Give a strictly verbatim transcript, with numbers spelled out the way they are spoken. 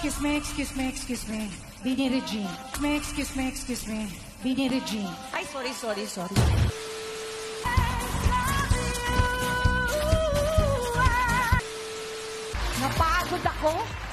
Excuse me, excuse me, excuse me. Bini Regine. Me, excuse me, excuse me. Bini Regine. Ay, sorry, sorry, sorry. Napagod ako.